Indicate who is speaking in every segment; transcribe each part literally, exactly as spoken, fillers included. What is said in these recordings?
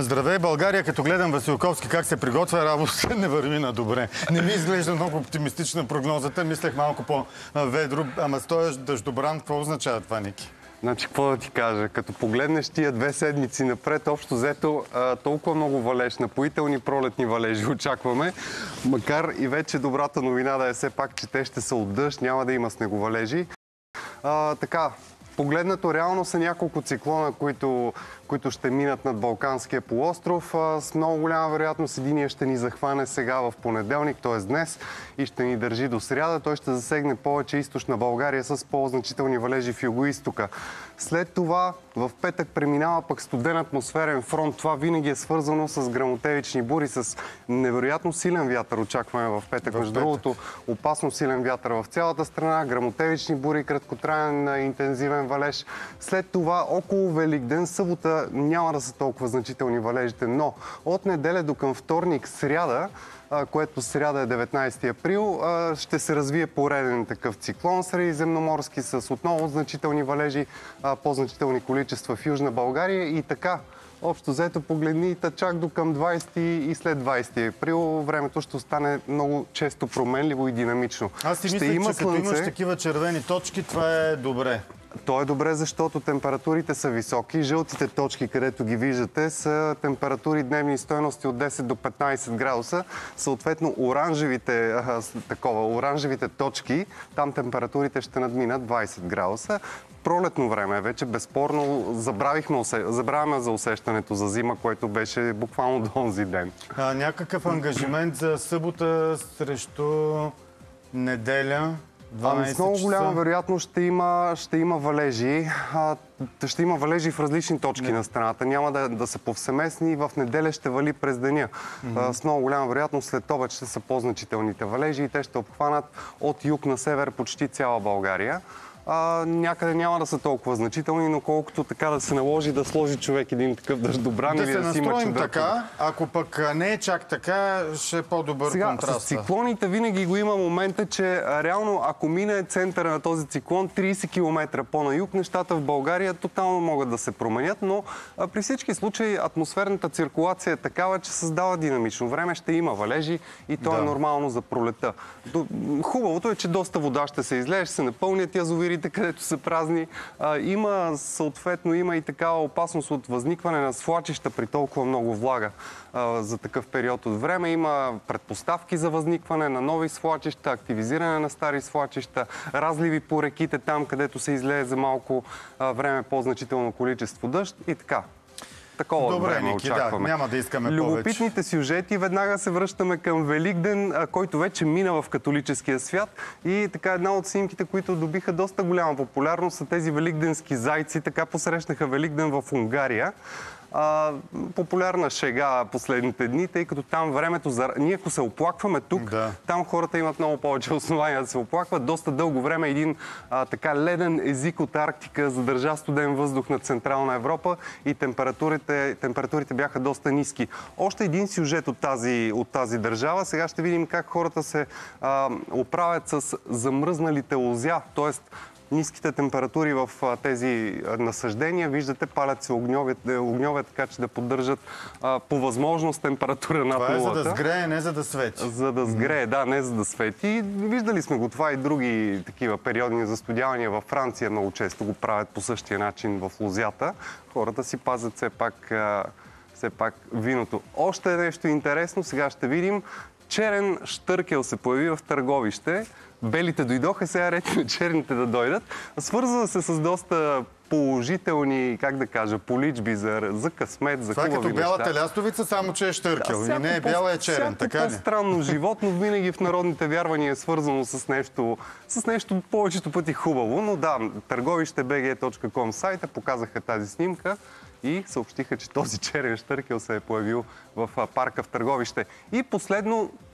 Speaker 1: Здравей, България! Като гледам Василковски как се приготвя, работа не върви на добре. Не ми изглежда много оптимистична прогнозата. Мислех малко по-ведро. Ама с този дъждобран, какво означава това, Ники?
Speaker 2: Значи, какво да ти кажа? Като погледнеш тия две седмици напред, общо взето толкова много валеж, напоителни пролетни валежи очакваме. Макар и вече добрата новина да е все пак, че те ще са от дъжд, няма да има снеговалежи. А, така, погледнато реално са няколко циклона, които, които ще минат над Балканския полуостров. А, с много голяма вероятност единия ще ни захване сега в понеделник, т.е. днес, и ще ни държи до сряда. Той ще засегне повече източна България с по-значителни валежи в югоизтока. След това в петък преминава пък студен атмосферен фронт. Това винаги е свързано с гръмотевични бури, с невероятно силен вятър очакваме в петък. Между другото, опасно силен вятър в цялата страна, гръмотевични бури, краткотраен интензивен валеж. След това около Великден, събота няма да са толкова значителни валежите, но от неделя до към вторник, сряда, което сряда е деветнайсети април, ще се развие пореден такъв циклон средиземноморски с отново значителни валежи, по-значителни количества в Южна България и така. Общо взето погледни чак до към двайсети и след двайсети април времето ще остане много често променливо и динамично.
Speaker 1: Аз си мисля, че като имаш такива червени точки, това е добре.
Speaker 2: То е добре, защото температурите са високи. Жълтите точки, където ги виждате, са температури дневни стойности от десет до петнайсет градуса. Съответно, оранжевите, а, такова, оранжевите точки, там температурите ще надминат двайсет градуса. Пролетно време е вече, безспорно. Забравихме, забравяме за усещането за зима, което беше буквално до онзи ден.
Speaker 1: А, някакъв ангажимент за събота срещу неделя?
Speaker 2: Ами с много голяма вероятност ще има, ще има валежи. А, ще има валежи в различни точки Не. на страната. Няма да, да са повсеместни и в неделя ще вали през деня. Mm-hmm. а, с много голяма вероятност след обед ще са по-значителните валежи и те ще обхванат от юг на север почти цяла България. А, някъде няма да са толкова значителни, но колкото така да се наложи да сложи човек един такъв дъждобран
Speaker 1: да
Speaker 2: или
Speaker 1: се
Speaker 2: да си има
Speaker 1: настроим така, ако пък не е чак така, ще е по-добър контраст.
Speaker 2: С циклоните винаги го има момента, че реално ако мине центъра на този циклон трийсет километра по-на юг, нещата в България тотално могат да се променят, но а, при всички случаи атмосферната циркулация е такава, че създава динамично време, ще има валежи и то да. е нормално за пролета. Хубавото е, че доста вода ще се излее, ще се напълнят язовири, където са празни. А, има, съответно, има и такава опасност от възникване на свлачища при толкова много влага а, за такъв период от време. Има предпоставки за възникване на нови свлачища, активизиране на стари свлачища, разливи по реките там, където се излее за малко а, време по-значително количество дъжд и така. Такова
Speaker 1: Добре,
Speaker 2: време
Speaker 1: Ники,
Speaker 2: очакваме.
Speaker 1: Да, няма да искаме
Speaker 2: Любопитните
Speaker 1: повече.
Speaker 2: сюжети, веднага се връщаме към Великден, който вече мина в католическия свят. И така една от снимките, които добиха доста голяма популярност, са тези великденски зайци. Така посрещнаха Великден в Унгария. А, популярна шега последните дни, тъй като там времето... За... Ние ако се оплакваме тук, да. там хората имат много повече основания да се оплакват. Доста дълго време един а, така леден език от Арктика задържа студен въздух над Централна Европа и температурите, температурите бяха доста ниски. Още един сюжет от тази, от тази държава. Сега ще видим как хората се а, оправят с замръзналите лозя, т.е. ниските температури в тези насъждения. Виждате, палят се огньове, огньове така че да поддържат а, по възможност температура над нулата.
Speaker 1: Това е за да сгрее, не за да свети.
Speaker 2: За да сгрее, да, не за да свети. Виждали сме го това и други такива периодни застудявания във Франция. Много често го правят по същия начин в лозята. Хората си пазят все пак, а, все пак виното. Още нещо интересно, сега ще видим. Черен щъркел се появи в Търговище. Белите дойдоха, сега ред на черните да дойдат. Свързва се с доста положителни, как да кажа, поличби за, за късмет, за хубави неща.
Speaker 1: Това е като бялата лястовица, само че е щъркел. Да, и не е бяла, е черен, така ли?
Speaker 2: Всяко по-странно животно винаги в народните вярвания е свързано с нещо, с нещо повечето пъти хубаво. Но да, търговище би джи точка ком сайта показаха тази снимка и съобщиха, че този черен щъркел се е появил в парка в Търговище. И последно,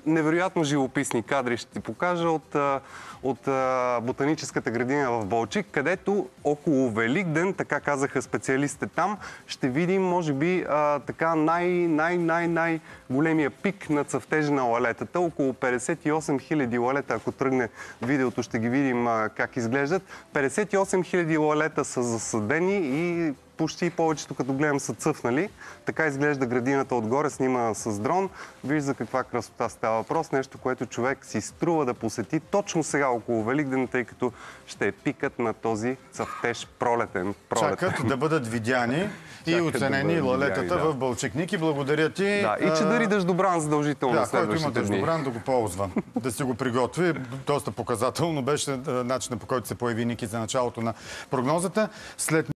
Speaker 2: невероятно живописни кадри ще ти покажа от, от ботаническата градина в Балчик, където около Великден, така казаха специалистите там, ще видим, може би, така най-най-най-най-големия пик на цъфтежа на лалетата. Около петдесет и осем хиляди лалета, ако тръгне видеото, ще ги видим как изглеждат. петдесет и осем хиляди лалета са засадени и почти повечето, като гледам, са цъфнали. Така изглежда градината отгоре, снима с дрон. Виж за каква красота става въпрос. Нещо, което човек си струва да посети точно сега около Великден, тъй като ще е пикът на този цъфтеж пролетен. пролетен.
Speaker 1: Чакат да бъдат видяни и оценени да лалетата видяни, да. в Балчик. Ники, благодаря ти.
Speaker 2: Да, и че дари дъждобран задължително
Speaker 1: да,
Speaker 2: на следващите
Speaker 1: който има дъждобран, да го ползва. Да си го приготви. Доста показателно беше начинът, по който се появи Ники за началото на прогнозата. След